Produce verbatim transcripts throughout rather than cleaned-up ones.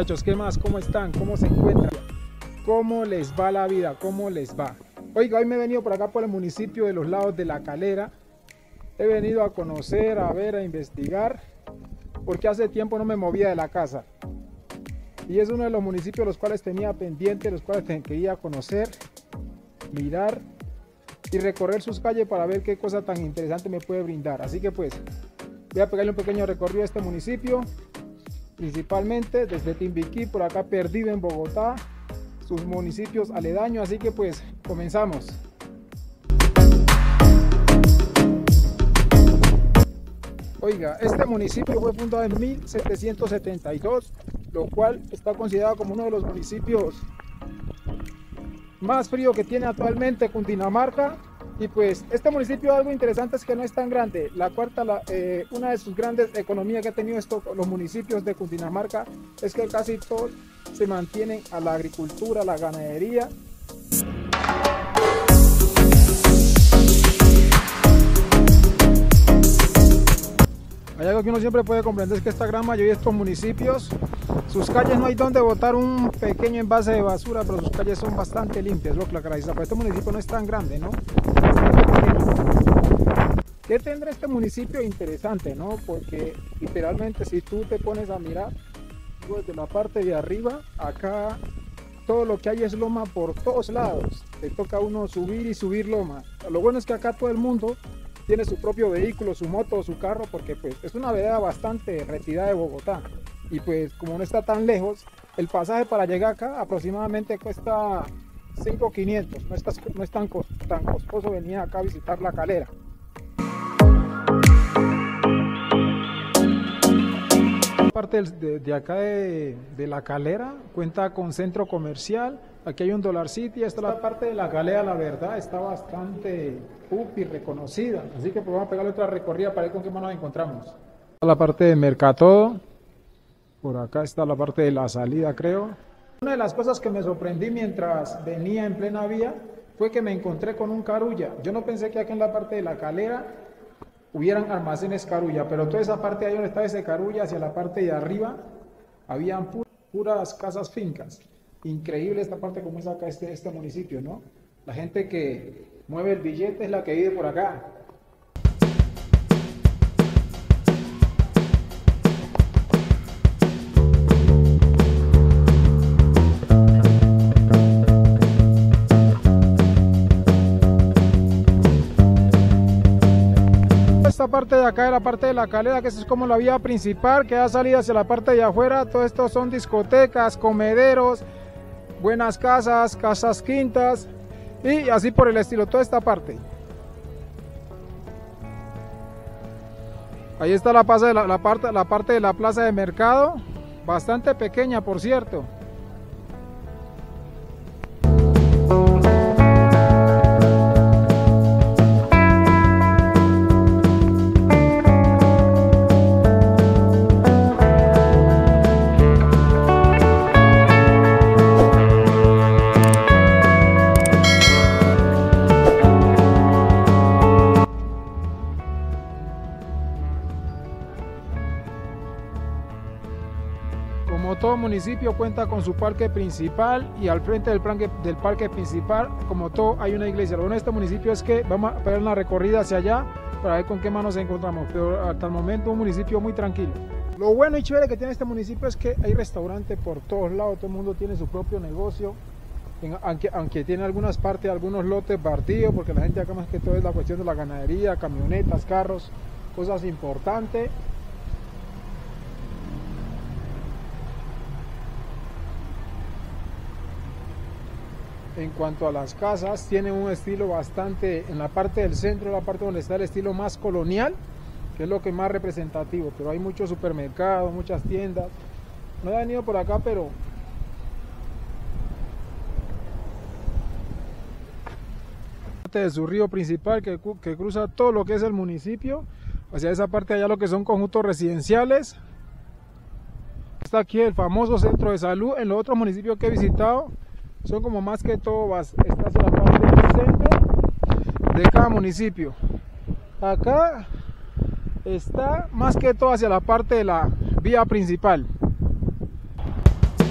muchachos? ¿Qué más? ¿Cómo están? ¿Cómo se encuentran? ¿Cómo les va la vida? ¿Cómo les va? Oiga, hoy me he venido por acá por el municipio de Los Lados de La Calera. He venido a conocer, a ver, a investigar, porque hace tiempo no me movía de la casa. Y es uno de los municipios los cuales tenía pendiente, los cuales quería conocer, mirar y recorrer sus calles para ver qué cosa tan interesante me puede brindar. Así que pues voy a pegarle un pequeño recorrido a este municipio, principalmente desde Timbiquí, por acá perdido en Bogotá, sus municipios aledaños. Así que pues comenzamos. Oiga, este municipio fue fundado en mil setecientos setenta y dos, lo cual está considerado como uno de los municipios más frío que tiene actualmente Cundinamarca. Y pues este municipio, algo interesante es que no es tan grande. La cuarta, la, eh, una de sus grandes economías que ha tenido esto, los municipios de Cundinamarca, es que casi todos se mantienen a la agricultura, a la ganadería. Hay algo que uno siempre puede comprender, es que esta gran mayoría de estos municipios, sus calles no hay donde botar un pequeño envase de basura, pero sus calles son bastante limpias, lo que la caracteriza. Pero este municipio no es tan grande, ¿no? ¿Qué tendrá este municipio interesante, no? Porque literalmente si tú te pones a mirar desde la parte de arriba, acá todo lo que hay es loma por todos lados. Te toca a uno subir y subir loma. Lo bueno es que acá todo el mundo tiene su propio vehículo, su moto, su carro, porque pues es una vereda bastante retirada de Bogotá. Y pues como no está tan lejos, el pasaje para llegar acá aproximadamente cuesta cinco mil quinientos. No, está, no es tan, tan costoso venir acá a visitar La Calera. Parte de, de acá de, de La Calera cuenta con centro comercial. Aquí hay un Dollar City. Esta, esta parte de La Calera, la verdad, está bastante upi, reconocida. Así que pues vamos a pegarle otra recorrida para ver con qué más nos encontramos. La parte de Mercatodo. Por acá está la parte de la salida, creo. Una de las cosas que me sorprendí mientras venía en plena vía fue que me encontré con un Carulla. Yo no pensé que aquí en la parte de La Calera hubieran almacenes Carulla, pero toda esa parte de ahí donde está ese Carulla, hacia la parte de arriba, habían pu puras casas fincas. Increíble esta parte como es acá este, este municipio, ¿no? La gente que mueve el billete es la que vive por acá. Esta parte de acá es la parte de La Calera, que es como la vía principal que da salida hacia la parte de afuera. Todo esto son discotecas, comederos, buenas casas, casas quintas y así por el estilo, toda esta parte. Ahí está la, plaza de la, la, parte, la parte de la plaza de mercado, bastante pequeña por cierto. Como todo municipio cuenta con su parque principal y al frente del parque, del parque principal, como todo, hay una iglesia. Lo bueno de este municipio es que vamos a pegar una recorrida hacia allá para ver con qué más nos encontramos, pero hasta el momento un municipio muy tranquilo. Lo bueno y chévere que tiene este municipio es que hay restaurantes por todos lados, todo el mundo tiene su propio negocio, en, aunque, aunque tiene algunas partes, algunos lotes bardíos, porque la gente acá más que todo es la cuestión de la ganadería, camionetas, carros, cosas importantes. En cuanto a las casas, tienen un estilo bastante, en la parte del centro, la parte donde está el estilo más colonial, que es lo que más representativo, pero hay muchos supermercados, muchas tiendas. No he venido por acá, pero parte de su río principal que, que cruza todo lo que es el municipio, hacia esa parte allá lo que son conjuntos residenciales. Está aquí el famoso centro de salud. En los otros municipios que he visitado son como más que todo, está hacia la parte del centro de cada municipio. Acá está más que todo hacia la parte de la vía principal.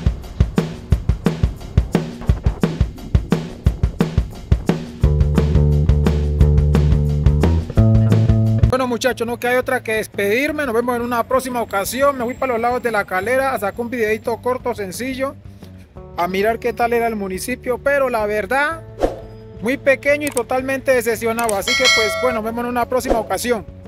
muchachos, no que hay otra que despedirme. Nos vemos en una próxima ocasión. Me fui para los lados de La Calera a sacar un videito corto, sencillo, a mirar qué tal era el municipio, pero la verdad, muy pequeño y totalmente decepcionado. Así que pues bueno, nos vemos en una próxima ocasión.